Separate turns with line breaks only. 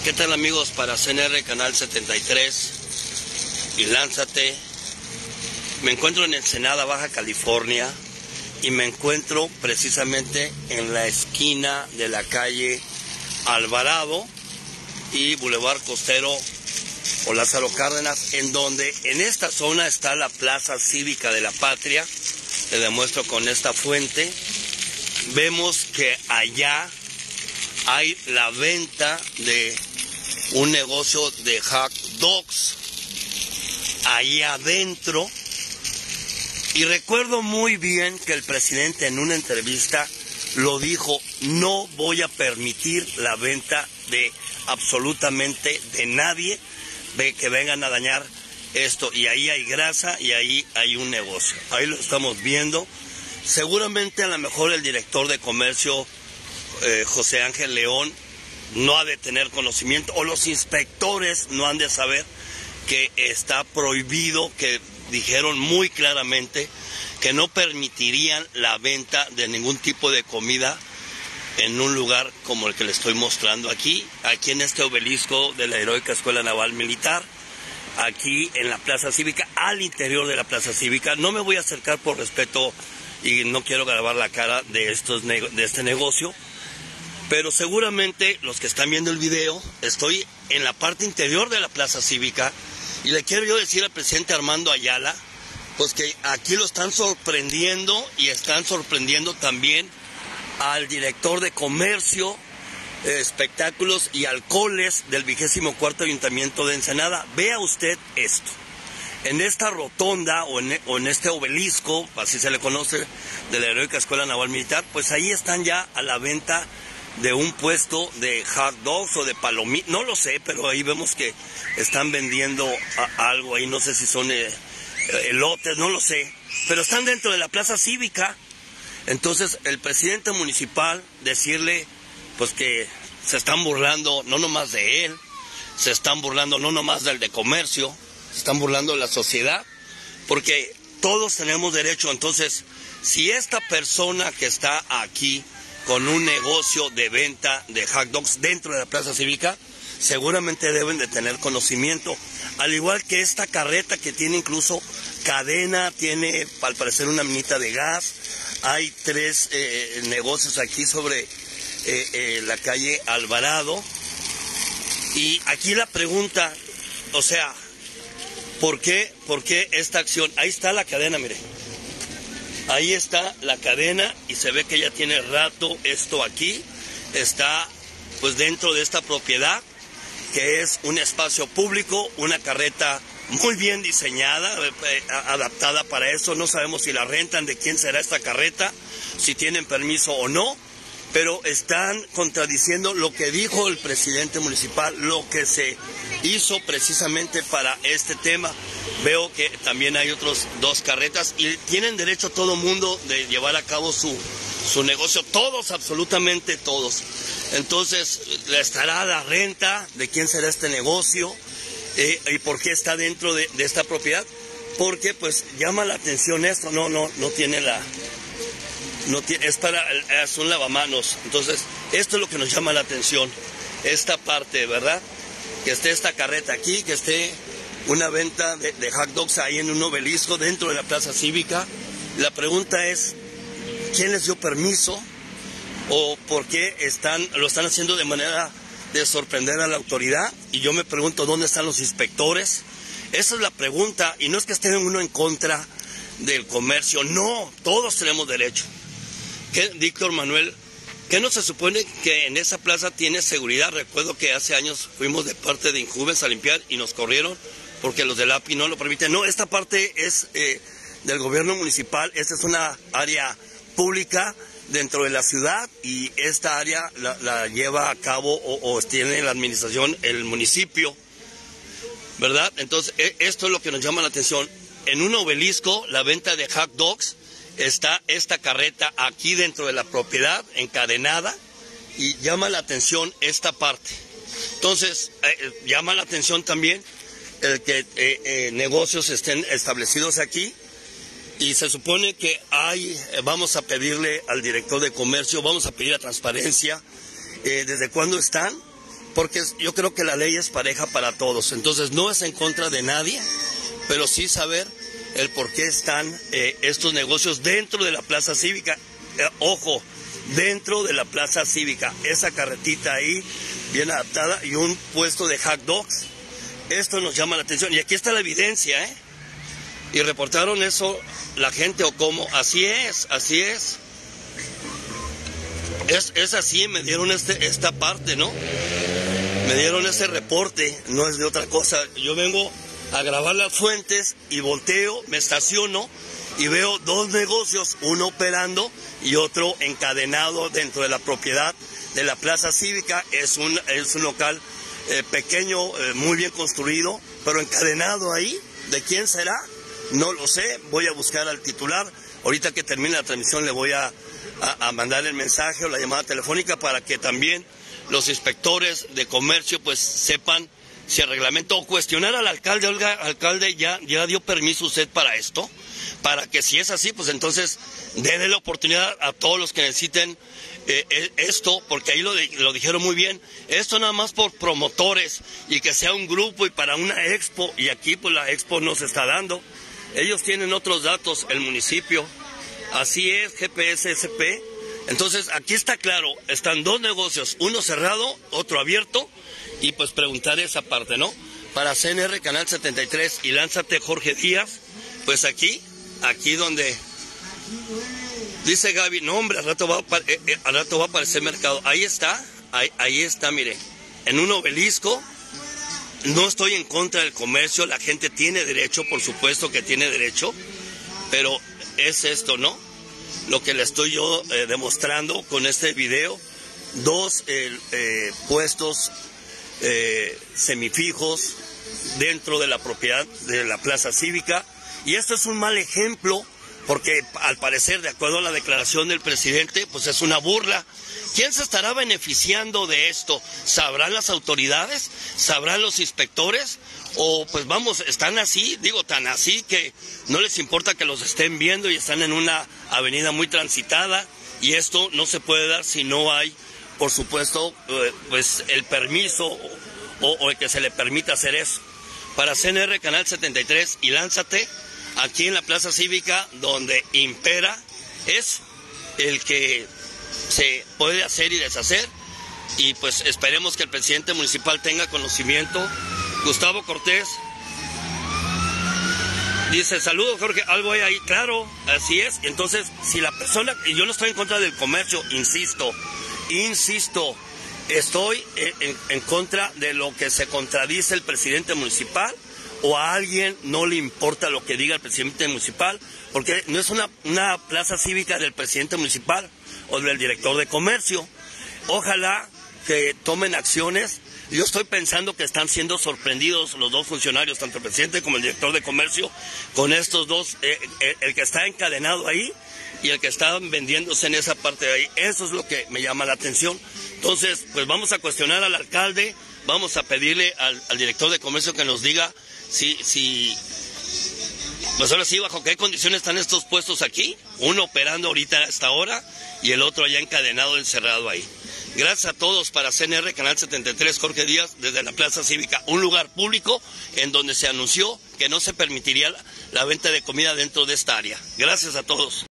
¿Qué tal, amigos? Para CNR Canal 73 y Lánzate. Me encuentro en Ensenada, Baja California, y me encuentro precisamente en la esquina de la calle Alvarado y Boulevard Costero o Lázaro Cárdenas, en donde en esta zona está la Plaza Cívica de la Patria. Le demuestro con esta fuente. Vemos que allá hay la venta de un negocio de hot dogs ahí adentro. Y recuerdo muy bien que el presidente en una entrevista lo dijo: no voy a permitir la venta de absolutamente de nadie que vengan a dañar esto. Y ahí hay grasa y ahí hay un negocio. Ahí lo estamos viendo. Seguramente a lo mejor el director de comercio, José Ángel León, no ha de tener conocimiento, o los inspectores no han de saber que está prohibido, que dijeron muy claramente que no permitirían la venta de ningún tipo de comida en un lugar como el que le estoy mostrando aquí en este obelisco de la Heroica Escuela Naval Militar, aquí en la Plaza Cívica, al interior de la Plaza Cívica. No me voy a acercar por respeto y no quiero grabar la cara de este negocio, pero seguramente los que están viendo el video, estoy en la parte interior de la Plaza Cívica, y le quiero yo decir al presidente Armando Ayala, pues que aquí lo están sorprendiendo, y están sorprendiendo también al director de comercio, espectáculos y alcoholes del 24º Ayuntamiento de Ensenada. Vea usted esto. En esta rotonda o en este obelisco, así se le conoce, de la Heroica Escuela Naval Militar, pues ahí están ya a la venta de un puesto de hot dogs o de palomitas, no lo sé, pero ahí vemos que están vendiendo algo ahí, no sé si son elotes, no lo sé, pero están dentro de la Plaza Cívica. Entonces el presidente municipal decirle pues que se están burlando no nomás de él, se están burlando no nomás del de comercio, se están burlando de la sociedad, porque todos tenemos derecho. Entonces, si esta persona que está aquí con un negocio de venta de hot dogs dentro de la Plaza Cívica, seguramente deben de tener conocimiento, al igual que esta carreta que tiene incluso cadena, tiene al parecer una minita de gas. Hay 3 negocios aquí sobre la calle Alvarado, y aquí la pregunta, o sea, ¿por qué esta acción? Ahí está la cadena, mire. Ahí está la cadena y se ve que ya tiene rato esto aquí. Está pues dentro de esta propiedad, que es un espacio público, una carreta muy bien diseñada, adaptada para eso. No sabemos si la rentan, de quién será esta carreta, si tienen permiso o no, pero están contradiciendo lo que dijo el presidente municipal, lo que se hizo precisamente para este tema. Veo que también hay otros 2 carretas y tienen derecho todo mundo de llevar a cabo su negocio, todos, absolutamente todos. Entonces, ¿le estará la renta? ¿De quién será este negocio? ¿Y por qué está dentro de esta propiedad? Porque pues llama la atención esto, no tiene la... No tiene, es un lavamanos. Entonces, esto es lo que nos llama la atención, esta parte, ¿verdad? Que esté esta carreta aquí, que esté una venta de hot dogs ahí en un obelisco dentro de la Plaza Cívica. La pregunta es, ¿quién les dio permiso? ¿O por qué lo están haciendo de manera de sorprender a la autoridad? Y yo me pregunto, ¿dónde están los inspectores? Esa es la pregunta, y no es que esté uno en contra del comercio, no, todos tenemos derecho. ¿Qué, Víctor Manuel? ¿Qué no se supone que en esa plaza tiene seguridad? Recuerdo que hace años fuimos de parte de Injubes a limpiar y nos corrieron porque los del API no lo permiten. No, esta parte es del gobierno municipal. Esta es una área pública dentro de la ciudad, y esta área la lleva a cabo o tiene la administración el municipio, ¿verdad? Entonces, esto es lo que nos llama la atención. En un obelisco, la venta de hot dogs, está esta carreta aquí dentro de la propiedad, encadenada, y llama la atención esta parte. Entonces, llama la atención también el que negocios estén establecidos aquí, y se supone que vamos a pedirle al director de comercio, vamos a pedir a transparencia, desde cuándo están, porque yo creo que la ley es pareja para todos. Entonces no es en contra de nadie, pero sí saber el por qué están estos negocios dentro de la plaza cívica. Ojo, dentro de la plaza cívica, esa carretita ahí bien adaptada y un puesto de hot dogs. Esto nos llama la atención y aquí está la evidencia, ¿eh? Y reportaron eso la gente o cómo. Así es, así es. Es así, me dieron esta parte, ¿no? Me dieron ese reporte, no es de otra cosa. Yo vengo a grabar las fuentes y volteo, me estaciono y veo dos negocios, uno operando y otro encadenado dentro de la propiedad de la plaza cívica. Es un local pequeño, muy bien construido, pero encadenado ahí. ¿De quién será? No lo sé, voy a buscar al titular. Ahorita que termine la transmisión le voy a mandar el mensaje o la llamada telefónica para que también los inspectores de comercio pues sepan si el reglamento, o cuestionar al alcalde. Oiga, alcalde, ¿ya dio permiso usted para esto? Para que si es así, pues entonces déle la oportunidad a todos los que necesiten esto, porque ahí lo dijeron muy bien, esto nada más por promotores y que sea un grupo y para una expo, y aquí pues la expo no se está dando. Ellos tienen otros datos, el municipio, así es, GPS, SP. Entonces aquí está claro, están dos negocios, uno cerrado, otro abierto, y pues preguntar esa parte, ¿no? Para CNR Canal 73 y Lánzate Jorge Díaz, pues aquí donde dice Gaby, no hombre, al rato va a aparecer mercado. Ahí está, mire, en un obelisco. No estoy en contra del comercio, la gente tiene derecho, por supuesto que tiene derecho, pero es esto, ¿no? Lo que le estoy yo demostrando con este video, dos puestos semifijos dentro de la propiedad de la plaza cívica, y esto es un mal ejemplo porque al parecer, de acuerdo a la declaración del presidente, pues es una burla. ¿Quién se estará beneficiando de esto? ¿Sabrán las autoridades? ¿Sabrán los inspectores? O pues vamos, están así, digo tan así que no les importa que los estén viendo y están en una avenida muy transitada, y esto no se puede dar si no hay, por supuesto, pues el permiso o el que se le permita hacer eso. Para CNR Canal 73 y Lánzate, aquí en la Plaza Cívica, donde impera es el que se puede hacer y deshacer, y pues esperemos que el presidente municipal tenga conocimiento. Gustavo Cortés dice, saludos Jorge, algo hay ahí, claro, así es. Entonces, si la persona, y yo no estoy en contra del comercio, insisto, estoy en contra de lo que se contradice el presidente municipal, o a alguien no le importa lo que diga el presidente municipal, porque no es una plaza cívica del presidente municipal o del director de comercio. Ojalá que tomen acciones. Yo estoy pensando que están siendo sorprendidos los dos funcionarios, tanto el presidente como el director de comercio, con estos dos, el que está encadenado ahí y el que está vendiéndose en esa parte de ahí. Eso es lo que me llama la atención. Entonces, pues vamos a cuestionar al alcalde, vamos a pedirle al director de comercio que nos diga pues ahora sí, bajo qué condiciones están estos puestos aquí, uno operando ahorita a esta hora y el otro ya encadenado, encerrado ahí. Gracias a todos. Para CNR Canal 73, Jorge Díaz, desde la Plaza Cívica, un lugar público en donde se anunció que no se permitiría la venta de comida dentro de esta área. Gracias a todos.